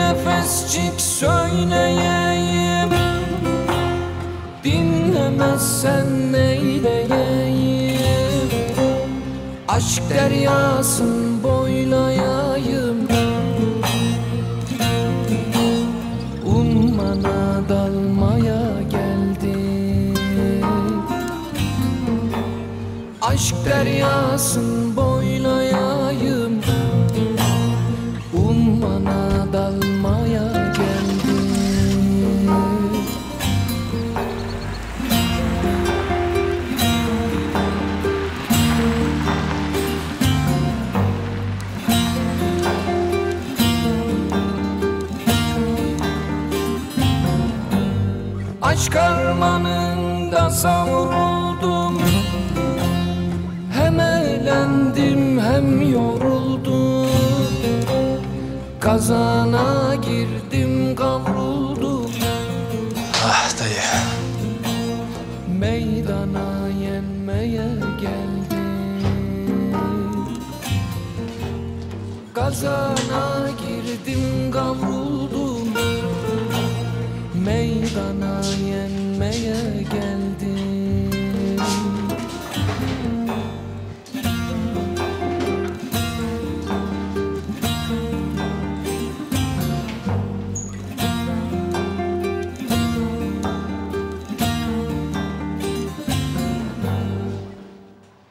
nefescik söyleyeyim, dinlemezsen neyleyeyim? Aşk deryasın boylayayım, ummana dalmaya geldim. Aşk deryasın boylayayım, ummana dalmaya geldim. Aşk harmanında savruldum, hem eğlendim hem yoruldum. Kazana girdim kavruldum. Ah dayı. Meydana yenmeye geldim. Kazana girdim kavruldum. Meydana yenmeye geldim.